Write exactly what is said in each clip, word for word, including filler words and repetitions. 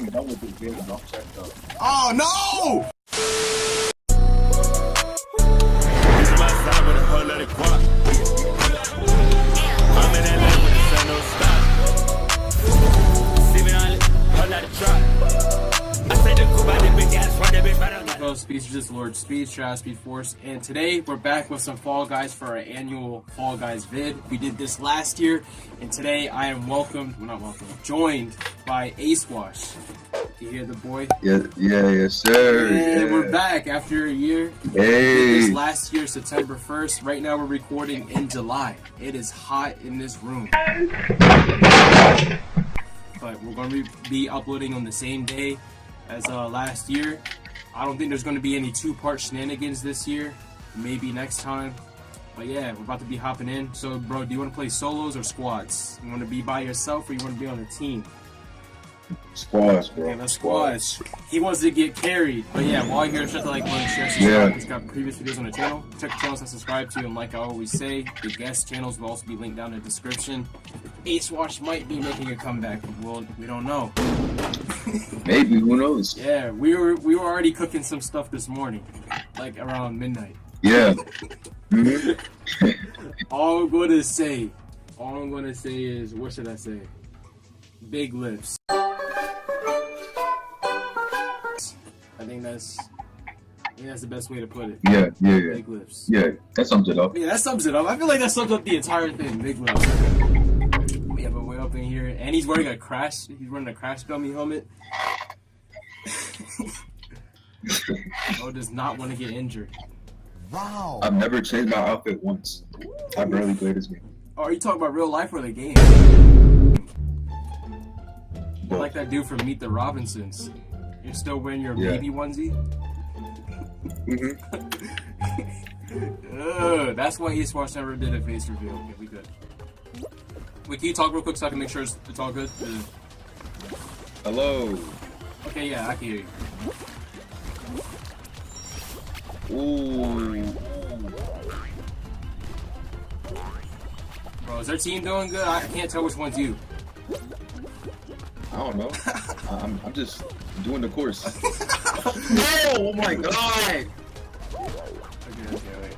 done with this game, I'll check up. Oh no! Speed Just Lord Speed, Strat Speed Force, and today we're back with some Fall Guys for our annual Fall Guys vid. We did this last year, and today I am welcomed, well not welcomed, joined by Ace Wash. You hear the boy? Yeah, yeah, yes sir. And yeah. we're back after a year. Hey. We did this last year, September first. Right now we're recording in July. It is hot in this room. But we're going to be uploading on the same day as uh, last year. I don't think there's going to be any two-part shenanigans this year. Maybe next time. But yeah, we're about to be hopping in. So, bro, do you want to play solos or squads? You want to be by yourself or you want to be on a team? Squads, bro. Okay, let's squads. He wants to get carried. But yeah, while you're here, shut the like button, share, subscribe. Yeah. He's got previous videos on the channel. Check the channels I subscribe to, and like I always say, the guest channels will also be linked down in the description. Ace Wash might be making a comeback. Well, we don't know. Maybe, who knows? Yeah, we were we were already cooking some stuff this morning, like around midnight. Yeah. Mm-hmm. All I'm gonna say, all I'm gonna say is, what should I say? Big lips. I think that's, I think that's the best way to put it. Yeah, yeah, yeah. Big lips. Yeah, that sums it up. Yeah, that sums it up. I feel like that sums up the entire thing. Big lips. Yeah, but way up in here, and he's wearing a crash. He's wearing a Crash Dummy helmet. Oh, does not want to get injured. Wow. I've never changed my outfit once. I barely played this game. Oh, are you talking about real life or the game? You're like that dude from Meet the Robinsons. You're still wearing your Yeah. baby onesie? Mm-hmm. Ugh, that's why Ace Wash never did a face reveal. Okay, we good. Wait, can you talk real quick so I can make sure it's, it's all good? Uh, Hello. okay, yeah, I can hear you. Ooh. Bro, is their team doing good? I can't tell which one's you. I don't know. I'm, I'm just doing the course. No! Oh my god! Okay, okay, wait.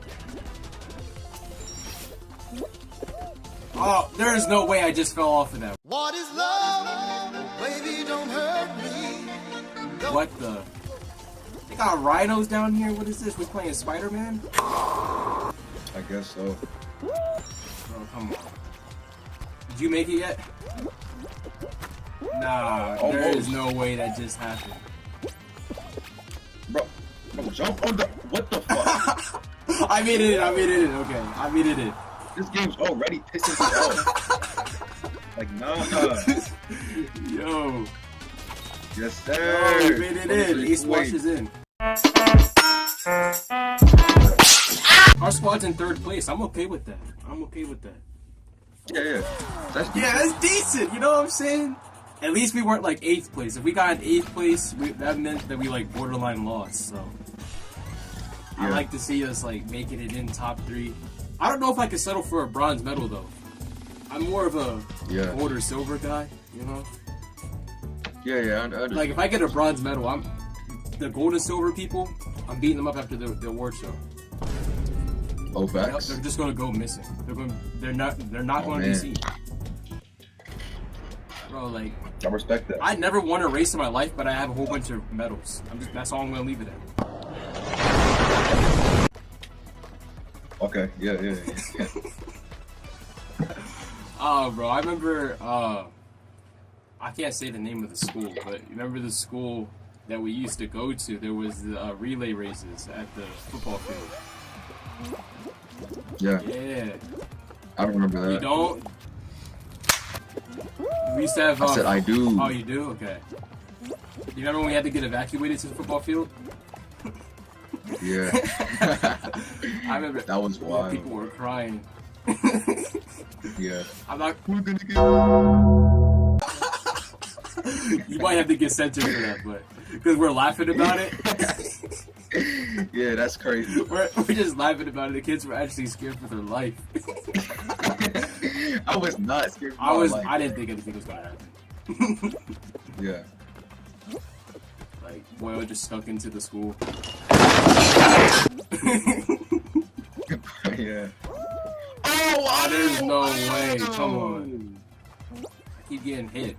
Oh, there is no way I just fell off of that. What is love? Baby, don't hurt me. Don't What the? They got rhinos down here? What is this? We're playing Spider-Man? I guess so. Bro, come on. Did you make it yet? Nah, there Almost. is no way that just happened. Bro, bro, jump on the. What the fuck? I made it in, I made it in, okay. I made it in. This game's already pissing me off. Like, nah. Yo. Yes, sir. Oh, we made it in. Ace Wash is in. Our squad's in third place. I'm okay with that. I'm okay with that. Yeah, yeah. That's Yeah, that's decent. You know what I'm saying? At least we weren't like eighth place. If we got in eighth place, we, that meant that we like borderline lost. So I Yeah. like to see us like making it in top three. I don't know if I could settle for a bronze medal though. I'm more of a Yeah. gold or silver guy. You know, Yeah, yeah. I, I understand. like if I get a bronze medal, I'm the gold and silver people. I'm beating them up after the, the award show. Oh, They're, facts. they're just gonna go missing. They're going. They're not. They're not Oh, going to be man. seen. Bro, like. I respect that. I never won a race in my life, but I have a whole bunch of medals. I'm just, that's all I'm gonna leave it at. Okay. Yeah, yeah, yeah. yeah. Oh, bro, I remember. Uh, I can't say the name of the school, but you remember the school that we used to go to? There was the uh, relay races at the football field. Yeah. Yeah, I remember that. you don't. We used to have. I Um, said I do. Oh, you do? Okay. You remember when we had to get evacuated to the football field? Yeah. I remember That was yeah, wild. people were crying. Yeah. I'm not. We're gonna get. You might have to get censored for that, but because we're laughing about it. Yeah, that's crazy. We're, we're just laughing about it. The kids were actually scared for their life. I was not scared. For I my was. life. I didn't think anything was gonna happen. Yeah. Like, Boyle just stuck into the school. Yeah. Oh, there's no way. Come on. I keep getting hit.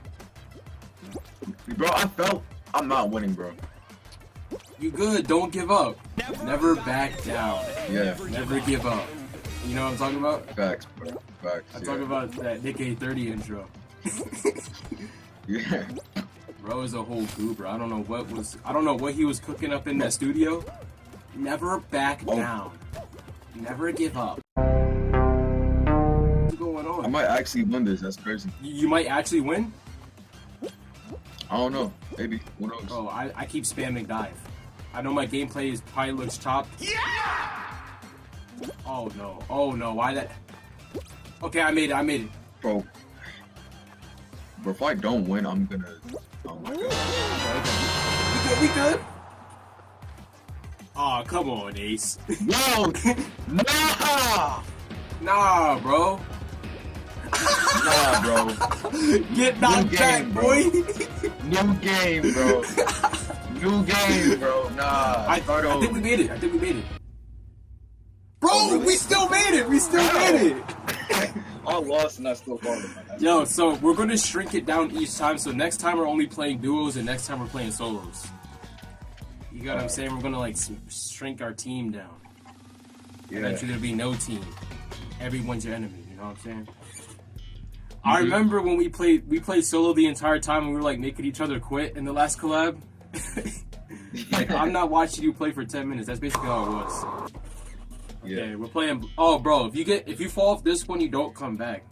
Bro, I felt I'm not winning, bro. You good. Don't give up. Never back down. Yeah. Never give up. You know what I'm talking about? Facts, bro. Facts. I'm yeah. talking about that Nick A thirty intro. Yeah. Bro is a whole goober. I don't know what was. I don't know what he was cooking up in that studio. Never back Oh. down. Never give up. What's going on? I might actually win this. That's crazy. You, you might actually win. I don't know. Maybe. Who knows? Bro, I, I keep spamming dive. I know my gameplay is probably looks chopped. Yeah. Oh no. Oh no. Why that? Okay, I made it. I made it. Bro. But if I don't win, I'm gonna. Oh my god. We good. We good. Aw, oh, come on, Ace. No! Nah! Nah, bro. Nah, bro. Get knocked New back, game, boy. New game, bro. New game, bro. Nah. I, Start I over. think we made it. I think we made it. Bro, Oh, really? we still made it. We still made it. I lost and I still won. Yo, so we're gonna shrink it down each time. So next time we're only playing duos, and next time we're playing solos. You got what I'm saying? We're gonna like s- shrink our team down. Yeah. Eventually there'll be no team. Everyone's your enemy. You know what I'm saying? I remember when we played we played solo the entire time, and we were like making each other quit in the last collab. Like, I'm not watching you play for ten minutes. That's basically how it was. Yeah. Okay, we're playing. Oh, bro, if you get if you fall off this one, you don't come back.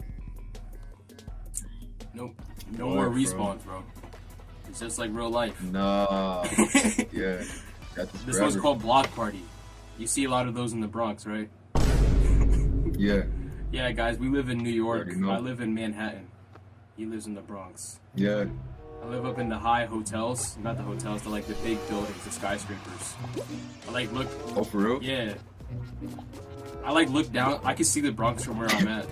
Nope. No Boy, more bro. respawns, bro. It's just like real life. Nah. Yeah. Got this This forever. one's called Block Party. You see a lot of those in the Bronx, right? Yeah. Yeah, guys, we live in New York. Already know. I live in Manhattan. He lives in the Bronx. Yeah. I live up in the high hotels. Not the hotels, the like the big buildings, the skyscrapers. I like look. Oh, for real? Yeah. I like look down. I can see the Bronx from where I'm at.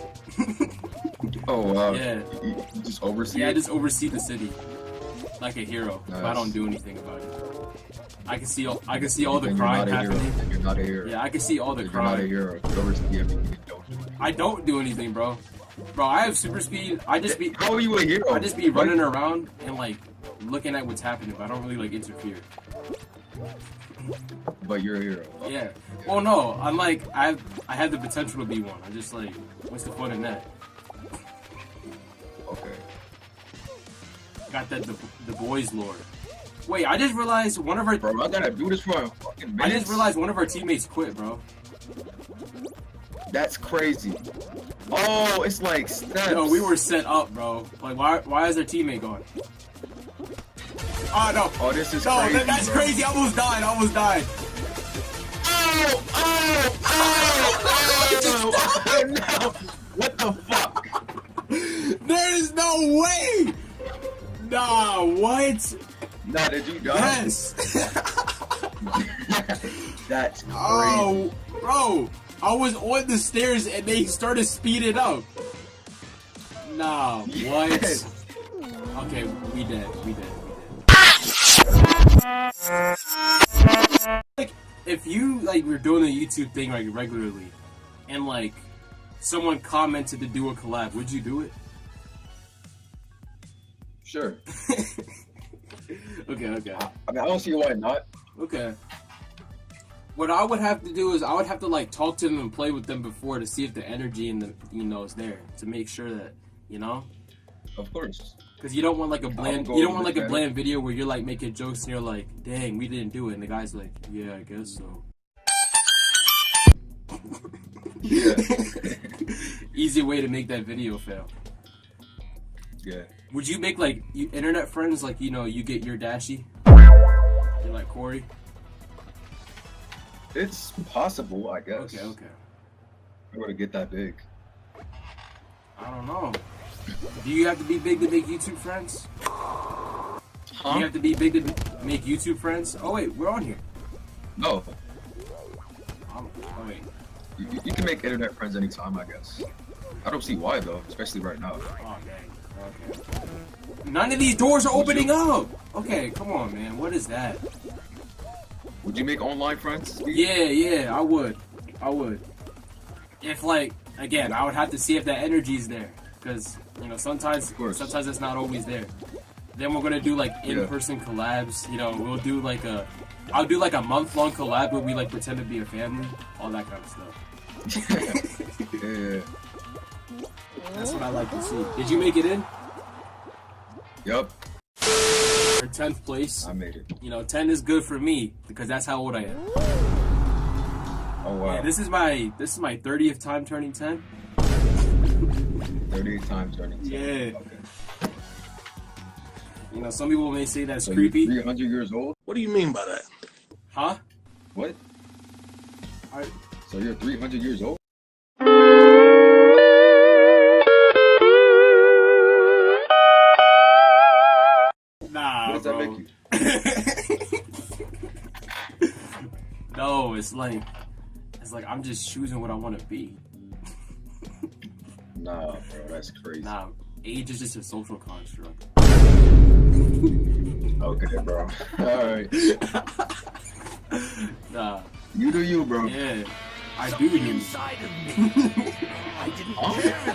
Oh, wow. Yeah. You, you just oversee Yeah, I it? just oversee the city like a hero. But I Nice. don't do anything about it. I can see all. I can see all the Then you're crime not a hero. happening. Then You're not a hero. Yeah, I can see all the Then You're not a crime. hero. You oversee everything you don't do. I don't do anything, bro. Bro, I have super speed. I just be. How are you a hero? I just be running around and like looking at what's happening, but I don't really like interfere. But you're a hero. Yeah. Well, no, I'm like I have I have the potential to be one. I just like what's the fun in that? Okay. Got that the, the boys lore. Wait, I just realized one of our Bro, I gotta do this for a fucking minute. I just realized one of our teammates quit, bro. That's crazy. Oh, it's like steps. No, we were set up, bro. Like, why why is our teammate going? Oh no! Oh, this is No, crazy. that, that's bro. crazy. I almost died. I almost died. Oh, oh, oh, oh, no. What the fuck? There is no way. Nah, what? Nah, did you die? Yes. That's crazy. Oh, bro, I was on the stairs and they started speeding up. Nah, what? Yes. Okay, we dead. We dead. We dead. Like, if you like were doing the YouTube thing like regularly, and like someone commented to do a collab, would you do it? Sure. Okay, okay, I mean, I don't see why not. okay. What I would have to do is I would have to like talk to them and play with them before to see if the energy and the you know is there to make sure that you know. Of course. Because you don't want like a bland, go you don't with want like it, a man. bland video where you're like making jokes and you're like, "Dang, we didn't do it," and the guy's like, "Yeah, I guess so." Yeah. Easy way to make that video fail. Yeah. Would you make like you, internet friends like you know you get your Dashie? You're like Corey. It's possible, I guess. Okay, okay. I were to get that big. I don't know. Do you have to be big to make YouTube friends? Do Huh? you have to be big to make YouTube friends? Oh wait, we're on here. No. Oh, oh wait. You, you can make internet friends anytime, I guess. I don't see why though, especially right now. Oh dang. Okay. None of these doors are opening up. Okay, come on, man. What is that? Would you make online friends? Yeah, yeah, I would. I would. If, like, again, I would have to see if that energy's there. Because, you know, sometimes sometimes it's not always there. Then we're gonna do, like, in-person yeah. collabs. You know, we'll do, like, a... I'll do, like, a month-long collab where we, like, pretend to be a family. All that kind of stuff. Yeah. That's what I like to see. Did you make it in? Yup. For tenth place. I made it. You know, ten is good for me because that's how old I am. Oh wow. Yeah, this is my this is my thirtieth time turning ten. thirtieth time turning ten. Yeah. Okay. You know, some people may say that's so creepy. You're three hundred years old? What do you mean by that? Huh? What? I... So you're three hundred years old? Nah, what does bro. that make you? No, it's like it's like I'm just choosing what I want to be. Nah, bro, that's crazy. Nah, age is just a social construct. Okay, bro. Alright. Nah. You do you, bro. Yeah. I do you. Inside of me. I didn't care.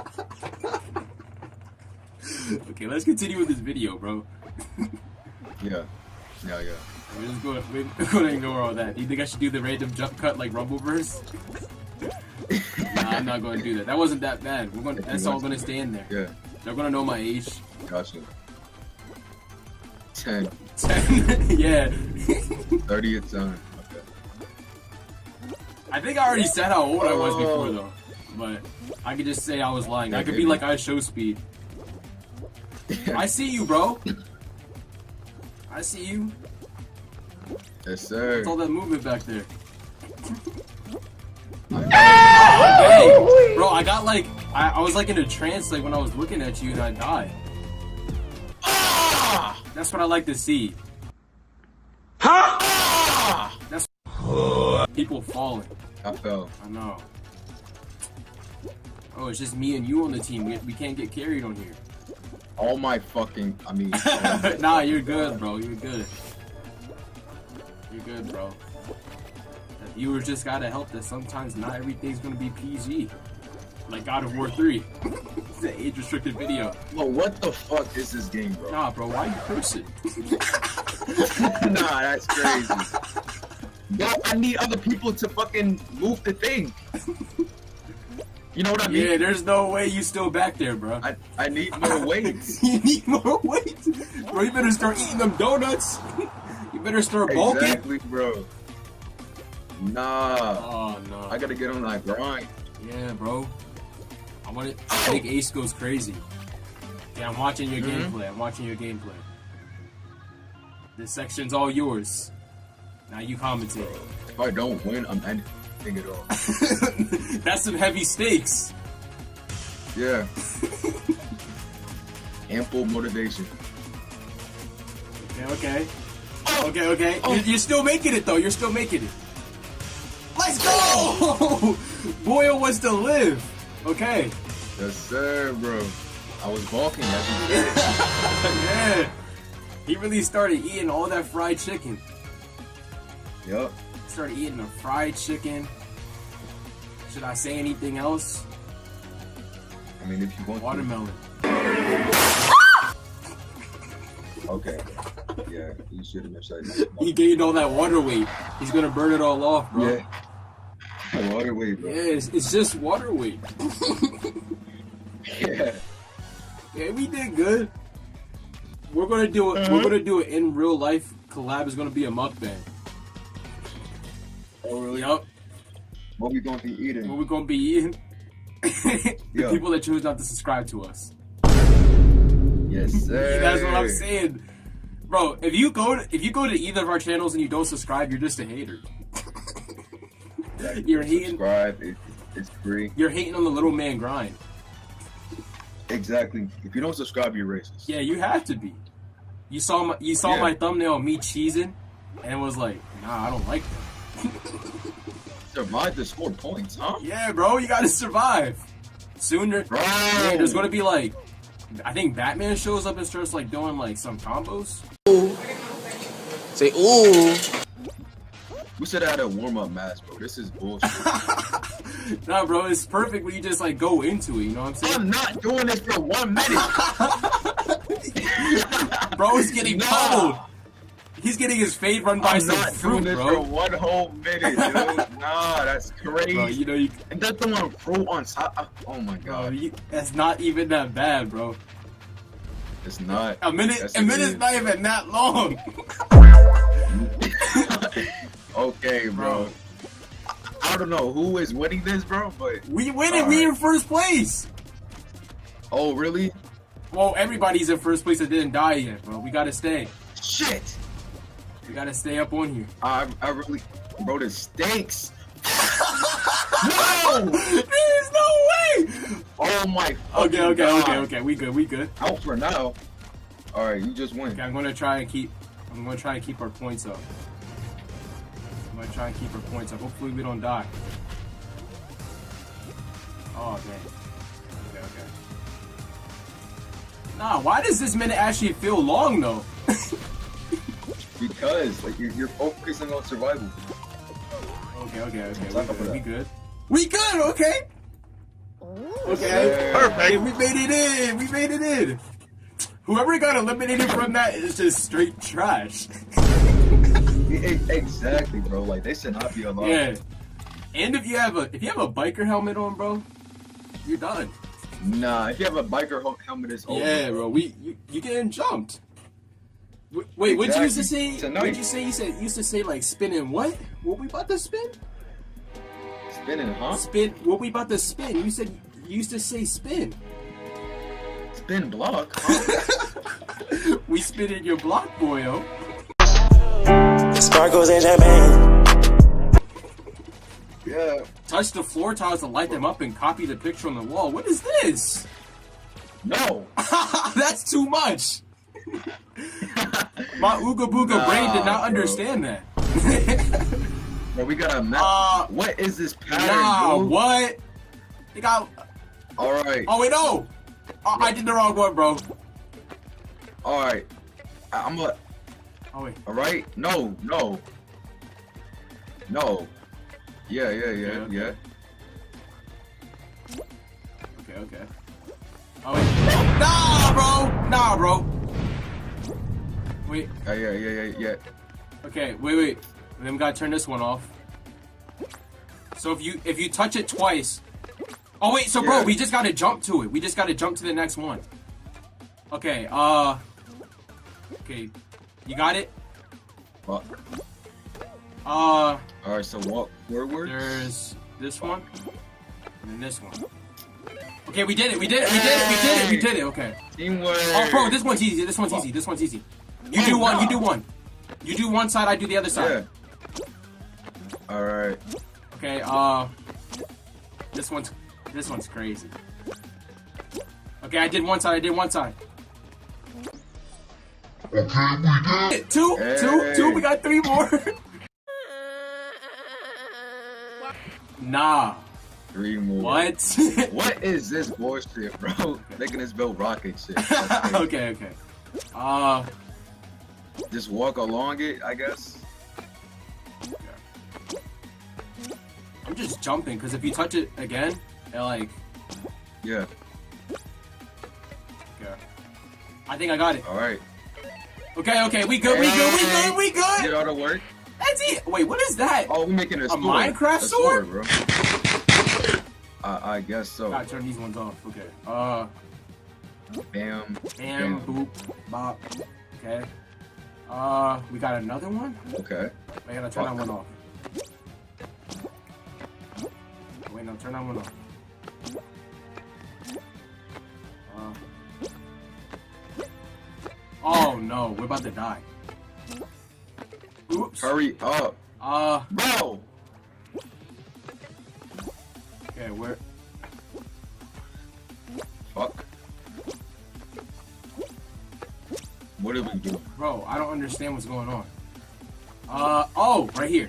Okay, let's continue with this video, bro. Yeah. Yeah, yeah. We're just going, we're going to ignore all that. Do you think I should do the random jump cut like Rumbleverse? Nah, I'm not going to do that. That wasn't that bad. We're going. That's all going to stay in there. Yeah. They're going to know my age. Gotcha. ten. ten? Yeah. thirtieth time. Okay. I think I already said how old I was before, though. But I could just say I was lying. I could be like I show speed. I see you, bro. I see you. Yes, sir. What's all that movement back there? Hey, bro, I got like, I, I was like in a trance like when I was looking at you and I died. That's what I like to see. That's people falling. I fell. I know. Oh, it's just me and you on the team. We, we can't get carried on here. All my fucking, I mean. Nah, you're good, bro. You're good. You're good, bro. The viewers just gotta help that sometimes not everything's gonna be P G. Like God of War three. It's an age-restricted video. Well, what the fuck is this game, bro? Nah, bro, why you cursing? Nah, that's crazy. Bro, I need other people to fucking move the thing. You know what I mean? Yeah, there's no way you still back there, bro. I, I need more weights. You need more weight? Bro, you better start eating them donuts. You better start bulking. Exactly, bro. Nah. Oh, no. I gotta get on that grind. Yeah, bro. I want it. Big Ace goes crazy. Yeah, I'm watching your mm-hmm. gameplay. I'm watching your gameplay. This section's all yours. Now you commentate. If I don't win, I'm ending it all. That's some heavy stakes. Yeah. Ample motivation. Okay, okay. Okay, okay. Oh. You're, you're still making it, though. You're still making it. Let's go! Boyle wants to live. Okay. Yes, sir, bro. I was balking every day. Yeah. He really started eating all that fried chicken. Yup. Started eating the fried chicken. Should I say anything else? I mean, if you want watermelon. To. Okay. Yeah, you shouldn't have said that. He gained all that water weight. He's gonna burn it all off, bro. Yeah. Water weight, bro. Yeah, it's, it's just water weight. Yeah. Yeah, we did good. We're gonna do it. Uh-huh. We're gonna do it in real life. Collab is gonna be a mukbang. Oh really? Yup. What we gonna be eating? What we gonna be eating? The Yo. people that choose not to subscribe to us. Yes, sir. That's what I'm saying, bro. If you go to if you go to either of our channels and you don't subscribe, you're just a hater. Yeah, you're hating. Subscribe. It, it's free. You're hating on the little man grind. Exactly. If you don't subscribe, you're racist. Yeah, you have to be. You saw my you saw yeah. my thumbnail of me cheesing, and was like, nah, I don't like that. Survive to score points, huh? Yeah, bro, you gotta survive. Sooner, bro. Yeah, there's gonna be like, I think Batman shows up and starts like doing like some combos. Ooh. Say ooh. We should have had a warm-up match, bro. This is bullshit. Nah, bro, it's perfect when you just like go into it. You know what I'm saying? I'm not doing this for one minute. Bro is getting Nah. pummeled. He's getting his fade run by I'm some not fruit, doing this bro. for one whole minute, dude. Nah, that's crazy. Bro, you know you. And that's the one fruit on top. Oh my Bro, god. you, that's not even that bad, bro. It's not. A minute, Yes, a it minute's is. not even that long. Okay, bro. I, I don't know who is winning this, bro, but We win it. All We right. in first place. oh really? Well, everybody's in first place that didn't die yet, bro. We gotta stay. Shit. We gotta stay up on here. I I really, bro, this stinks. No! There's no way. Oh my. Okay, fucking okay, God. okay, okay. We good. We good. Out for now. All right, you just win. Okay, I'm gonna try and keep. I'm gonna try and keep our points up. I'm gonna try and keep our points up. Hopefully we don't die. Oh dang. Okay, okay. Nah, why does this minute actually feel long though? Because like you're, you're focusing on survival. Okay, okay, okay. Talk We about good. that. We good. We good. Okay. Okay. Yeah. Perfect. We made it in. We made it in. Whoever got eliminated from that is just straight trash. E- Exactly, bro. Like they should not be allowed. Yeah. And if you have a if you have a biker helmet on, bro, you're done. Nah, if you have a biker hel- helmet, it's over. Yeah, bro. We you, you getting jumped. Wait, wait what you used to say? Exactly. What you say? You said you used to say like spinning what? What we about to spin? Spinning, huh? Spin. What we about to spin? You said you used to say spin. Spin block. Huh? We spin in your block, boyo. Sparkles and champagne. Yeah. Touch the floor tiles to light them up and copy the picture on the wall. What is this? No. That's too much. My Ooga Booga Nah, brain did not bro. understand that. Bro, we got a map. Uh, what is this pattern, Nah, dude? what? They got. All right. Oh wait, no. Oh, I did the wrong one, bro. All right. I- I'm a. Oh wait. All right. No. No. No. Yeah. Yeah. Yeah. Okay, Yeah. Okay, okay. Oh wait. Nah, bro. Nah, bro. Wait. Yeah. Yeah. Yeah. Yeah. Yeah. Okay. Wait, wait. Then we gotta turn this one off. So if you if you touch it twice. Oh wait. So bro, Yeah. we just gotta jump to it. We just gotta jump to the next one. Okay. Uh. Okay. You got it. Fuck. Uh. All right. So walk forward. There's this one, and then this one. Okay, we did it. We did it. We did it. We did it. We did it. Okay. Teamwork. Oh, bro, this one's easy. This one's easy. This one's easy. You do one. You do one. You do one side. I do the other side. Yeah. All right. Okay. Uh, this one's this one's crazy. Okay, I did one side. I did one side. Okay, two, Hey. two, two. We got three more. Nah. Three more. What? What is this bullshit, bro? Making this build rocket shit. That's crazy. Okay. Okay. Uh. Just walk along it, I guess. I'm just jumping because if you touch it again, it like. Yeah. Okay. I think I got it. All right. Okay, okay, we good, we good, we good, we Get good. all the work. That's it. Wait, what is that? Oh, we making a, sword. Minecraft a sword? bro. I, I guess so. Gotta turn these ones off. Okay. Uh, Bam. bam, boop, bop. Okay. Uh, we got another one. Okay. I gotta turn that Fuck. one off. Wait, no, turn that one off. Uh. Oh no, we're about to die. Oops. Hurry up, Uh, bro. okay, where? Fuck. What are we doing? Bro, I don't understand what's going on. Uh, oh, right here.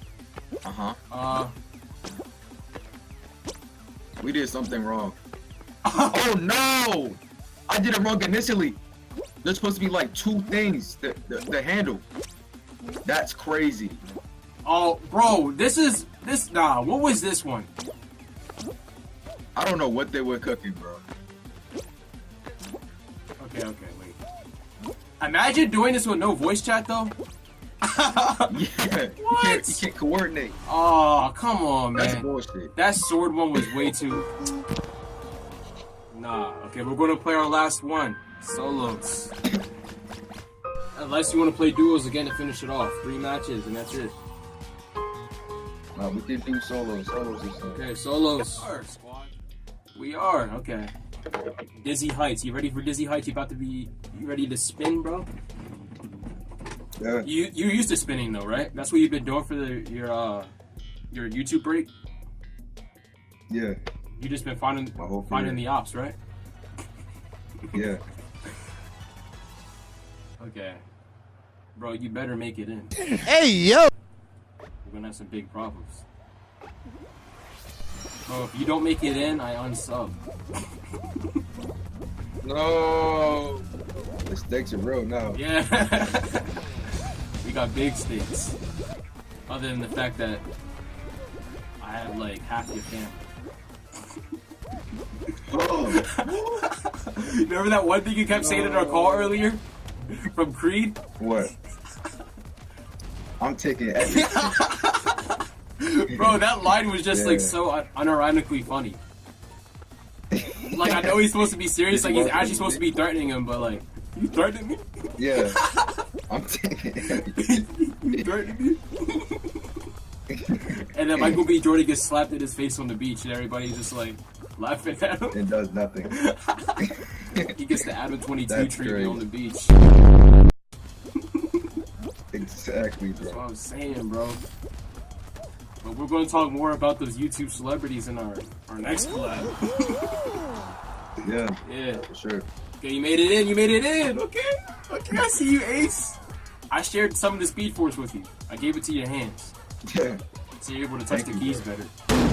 Uh huh. Uh, We did something wrong. Oh no! I did it wrong initially. There's supposed to be like two things. The the, the handle. That's crazy. Oh, bro, this is this. Nah, what was this one? I don't know what they were cooking, bro. Okay, okay, wait. Imagine doing this with no voice chat though. Yeah, you can't, you can't coordinate. Oh, come on, man. That's bullshit. That sword one was way too. Nah. Okay, we're gonna play our last one. Solos. Unless you want to play duos again to finish it off. Three matches and that's it. No, we can do solos. Solos is Okay, solos. We are, okay. Dizzy Heights. You ready for Dizzy Heights? You about to be you ready to spin, bro? Yeah. You you're used to spinning though, right? That's what you've been doing for the your uh your YouTube break? Yeah. You just been finding My whole finding career. the ops, right? Yeah. Okay. Bro, you better make it in. Hey, yo! We're gonna have some big problems. Bro, if you don't make it in, I unsub. No. The stakes are real now. Yeah. We got big stakes. Other than the fact that I have like half your family. Remember that one thing you kept saying in our call earlier? From Creed? What? I'm taking everything. Bro, that line was just Yeah. like so un- unironically funny. Like, I know he's supposed to be serious, like he's actually supposed to be threatening him, but like, you threatening me? Yeah. I'm taking everything. You threatening me? And then Michael B. Jordan gets slapped in his face on the beach, and everybody's just like laughing at him. It does nothing. He gets the Adam twenty-two That's treatment crazy. on the beach. Exactly, That's what bro. I'm saying, bro. But we're going to talk more about those YouTube celebrities in our, our next collab. Yeah, Yeah. for sure. Okay, you made it in. You made it in. Okay. Okay, I see you, Ace. I shared some of the Speed Force with you. I gave it to your hands. Yeah. So you're able to touch Thank the you, keys bro. better.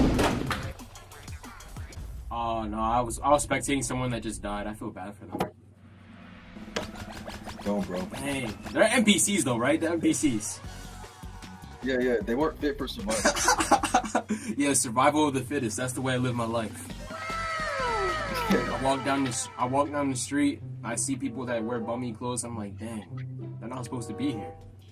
Oh, no. I was I was spectating someone that just died. I feel bad for them. Don't, bro. Dang. They're N P Cs, though, right? They're N P Cs. Yeah, yeah. They weren't fit for survival. Yeah, survival of the fittest. That's the way I live my life. I walk down the I walk down the street. I see people that wear bummy clothes. I'm like, dang, they're not supposed to be here.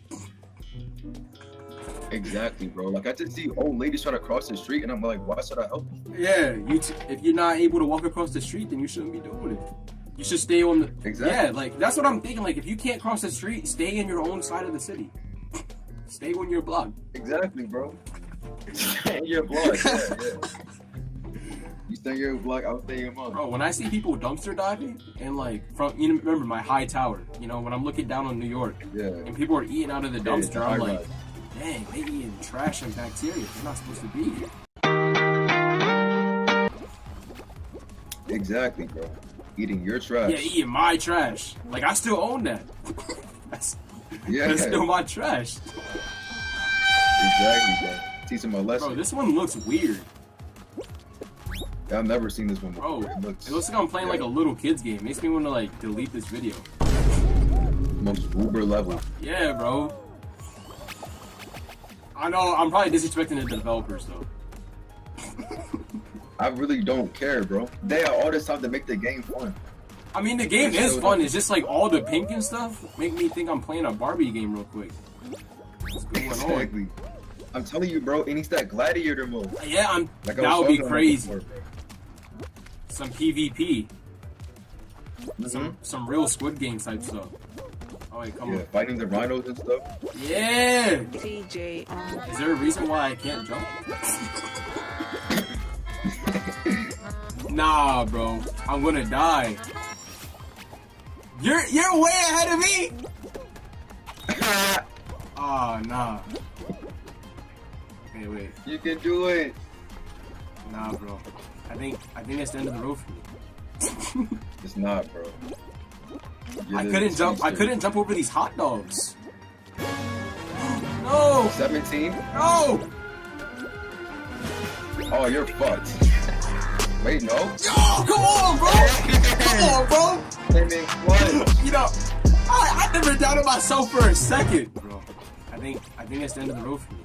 Exactly, bro. Like, I just see old ladies trying to cross the street, and I'm like, why should I help you? Yeah, you. T- if you're not able to walk across the street, then you shouldn't be doing it. You should stay on the. Exactly. Yeah, like that's what I'm thinking. Like, if you can't cross the street, stay in your own side of the city. Stay on your block. Exactly, bro. Stay in your block. Yeah, yeah. You stay in your block, I'll stay in your mom. Bro, when I see people dumpster diving and like from you know, remember my high tower. You know, when I'm looking down on New York Yeah. and people are eating out of the Yeah, dumpster, high I'm like, rise. dang, they eating trash and bacteria. They're not supposed to be here. Exactly, bro. Eating your trash. Yeah, eating my trash. Like I still own that. that's, Yeah. that's still my trash. Exactly, bro. Teach them a lesson. Bro, this one looks weird. I've never seen this one Bro, before. It looks, it looks like I'm playing like a yeah, little kid's game. Makes me want to like delete this video. most uber level. Yeah, bro. I know, I'm probably disrespecting the developers though. I really don't care, bro. They have all this time to make the game fun. I mean, the game is fun. It's just like all the pink and stuff make me think I'm playing a Barbie game real quick. What's going on? Exactly. I'm telling you, bro. It needs that gladiator mode. Yeah, I'm. Like I that was would be talking about crazy. before, bro. Some PvP, Mhm. some some real Squid Game type stuff. Oh wait, come Yeah, fighting the rhinos and stuff. on. Yeah. T J on. Is there a reason why I can't jump? Nah, bro. I'm gonna die. You're you're way ahead of me. Ah, nah. Hey, wait. You can do it. Nah, bro. I think I think that's the end of the road for me. It's not, bro. You're I the couldn't jump. I teamster. couldn't jump over these hot dogs. No, seventeen? no. Oh, you're fucked. Wait, no. Yo, come on, bro. Come on, bro. Came in clutch. You know, I, I never doubted myself for a second, bro. I think I think that's the end of the road for me.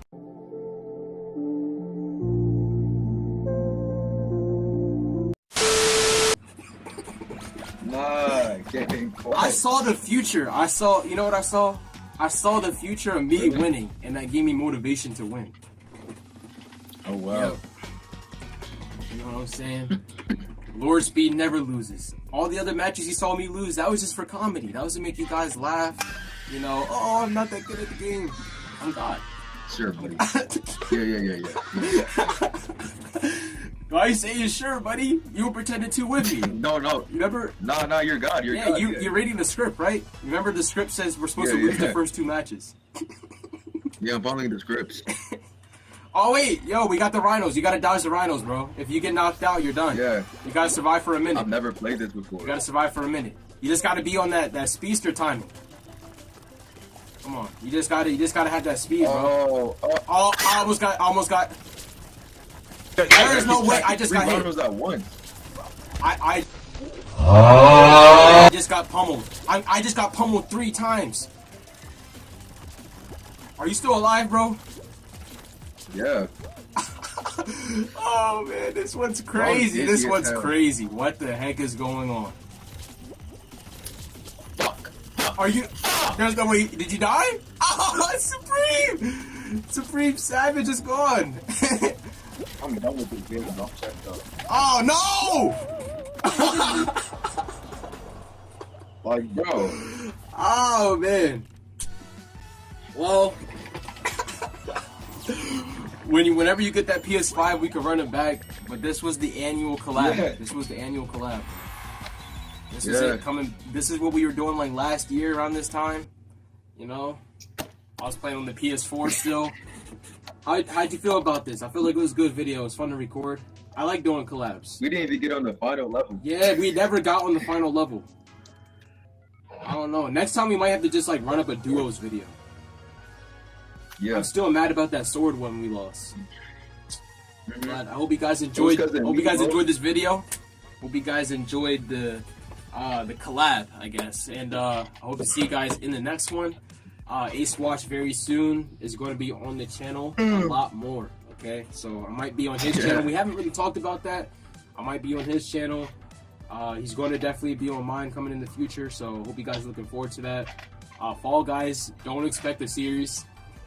Nah, came in clutch. I saw the future. I saw, you know what I saw? I saw the future of me winning, and that gave me motivation to win. Oh wow. Yo. You know what I'm saying? Lord Speed never loses. All the other matches you saw me lose, that was just for comedy. That was to make you guys laugh. You know, oh, I'm not that good at the game. I'm God. Sure, buddy. yeah, yeah, yeah, yeah. Why you saying sure, buddy? You were pretending to with me. No, no. You remember? No, no, you're God. You're yeah, God. you, yeah. you're reading the script, right? Remember the script says we're supposed Yeah, to lose yeah. the first two matches. Yeah, I'm following the scripts. Oh wait, yo, we got the rhinos. You gotta dodge the rhinos, bro. If you get knocked out, you're done. Yeah. You gotta survive for a minute. I've never played this before. You gotta survive for a minute. You just gotta be on that, that speedster timing. Come on. You just gotta you just gotta have that speed, bro. Oh, oh. Oh, I almost got I almost got There is no way I just Three got hit. rhinos at once. I I I just got pummeled. I I just got pummeled three times. Are you still alive, bro? Yeah. Oh man, this one's crazy. Oh, This idiot one's hell. crazy. What the heck is going on? Fuck. Are you? There's no way. Did you die? Oh, Supreme! Supreme Savage is gone. I'm done with this game. I'm checked up. Oh no! Like, bro. Oh man. Well, when you, whenever you get that P S five, we can run it back. But this was the annual collab. Yeah. This was the annual collab. This is Yeah. it coming. This is what we were doing like last year around this time. You know, I was playing on the P S four still. How how'd you feel about this? I feel like it was a good video. It was fun to record. I like doing collabs. We didn't even get on the final level. Yeah, we never got on the final level. I don't know. Next time we might have to just like run up a duos video. Yeah. I'm still mad about that sword one we lost. Mhm. But I hope you guys enjoyed. It was 'cause of Hope me, you guys bro. enjoyed this video. Hope you guys enjoyed the uh, the collab, I guess. And uh, I hope to see you guys in the next one. Uh, Ace Watch very soon is going to be on the channel a lot more. Okay, so I might be on his Yeah. channel. We haven't really talked about that. I might be on his channel. Uh, he's going to definitely be on mine coming in the future. So hope you guys are looking forward to that. Uh, Fall Guys, don't expect a series.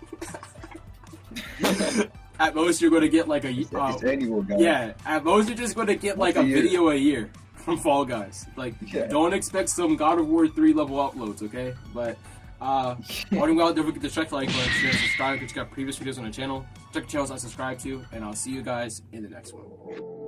At most, you're going to get like a uh, It's annual, guys. yeah. At most, you're just going to get like a Once a year. video a year from Fall Guys. Like, Yeah. don't expect some God of War three level uploads, okay? But uh, while you're out there, forget to check the like button, share, subscribe, check out previous videos on the channel. Check the channels I subscribe to, and I'll see you guys in the next one.